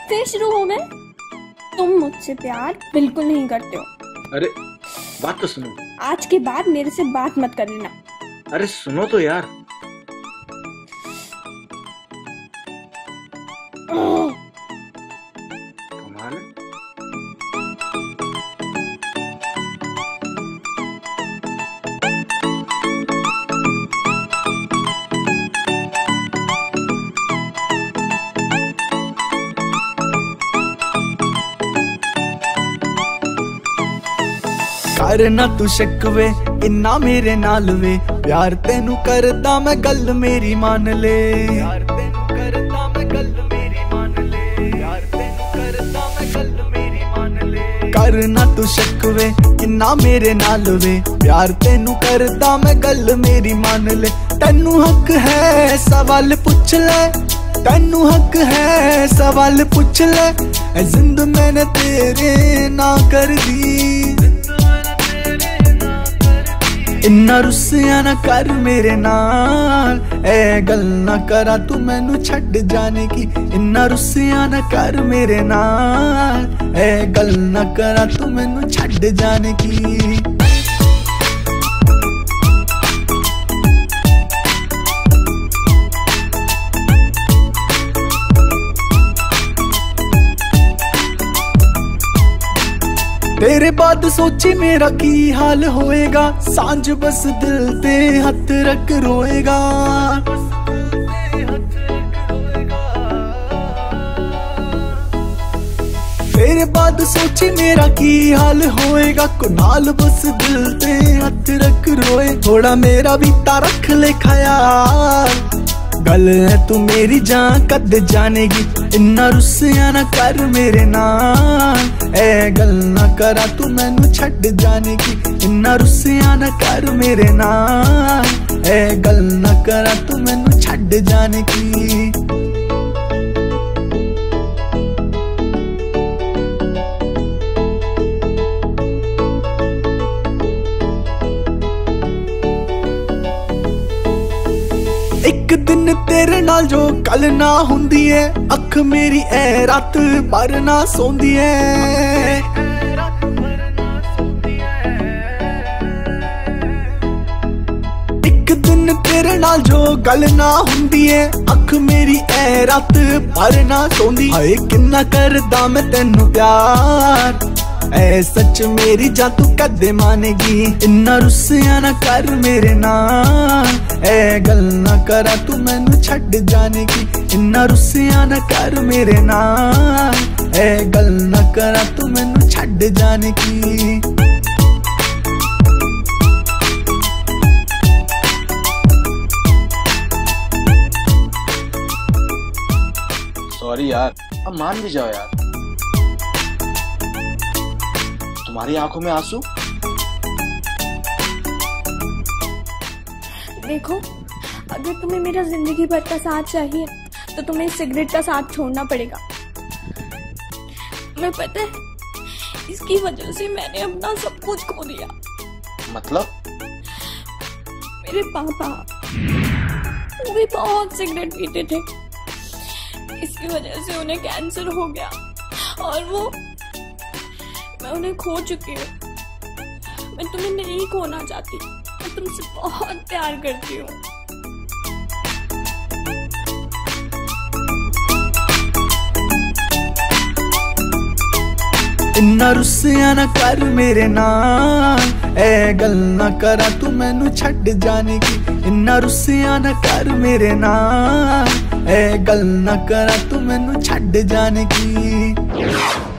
फिर शुरू हो गए। तुम मुझसे प्यार बिल्कुल नहीं करते हो। अरे बात तो सुनो। आज के बाद मेरे से बात मत कर लेना। अरे सुनो तो यार। कमाल है। करना तू शिकवे इन्ना मेरे नाल वे, प्यार तेनू करदा मैं गल मेरी मान ले। प्यार तेनू करदा मैं गल मेरी मान ले। प्यार तेनू करदा मैं गल मेरी मान ले। करना तू शिकवे इन्ना मेरे नाल वे, प्यार तेनू करदा मैं गल मेरी मान ले। तेनू हक है सवाल पूछ ले, तेनू हक है सवाल पूछ ले। जिंद मैंने तेरे ना कर दी, इन्ना रुस्सिया ना कर मेरे नाल। ए गल ना करा तू मैनू छड़ जाने की, इन्ना रुस्सिया ना कर मेरे नाल। ए गल ना करा तू मैनू छड़ जाने की। तेरे बाद सोची मेरा की हाल होएगा, सांझ बस दिल ते हथ रख रोएगा। तेरे बाद सोची मेरा की हाल होएगा, कुनाल बस दिल ते हथ रख रोए। थोड़ा मेरा भी रख ले ख्याल, गल है तू मेरी जान कद जानेगी। इन्ना रुस्सिया ना कर मेरे नाल, ए गल ना करा तू मैनू छड़ जाने की। इन्ना रुस्सिया ना कर मेरे नाल, ए गल ना करा तू मैनू छड़ जाने की। एक दिन तेरे नाल जो कल ना हुंदी है, अख मेरी ए रात भर ना सोंदी है। एक दिन तेरे नाल जो गल ना हुंदी है, अख मेरी ए रात भर ना सोंदी। हाय किन्ना करदा मैं तेनू प्यार, ऐ सच मेरी जा तू कदे मानेगी। इन्ना रुस्सिया ना कर मेरे नाल, ए गल ना करा तू मैनू छड़ जाने की। इन्ना रुस्सिया ना कर मेरे नाल, ए गल ना करा तू मैनू छड़ जाने की। सॉरी यार, अब मान भी जाओ यार। तुम्हारी आंखों में आंसू। देखो, अगर तुम्हें मेरा जिंदगी भर का साथ चाहिए तो तुम्हें सिगरेट का साथ छोड़ना पड़ेगा। तुम्हें पता है, इसकी वजह से मैंने अपना सब कुछ खो दिया। मतलब? मेरे पापा वो भी बहुत सिगरेट पीते थे, इसकी वजह से उन्हें कैंसर हो गया और मैं उन्हें खो चुकी हूँ। मैं तुम्हें नहीं खोना चाहती, मैं तुमसे बहुत प्यार करती हूँ। इन्ना रुस्सिया ना कर मेरे नाल, ए गल ना करा तू मैनू छड़ जाने की। इन्ना रुस्सिया ना कर मेरे नाल, ए गल ना करा तू मैनू छड़ जाने की।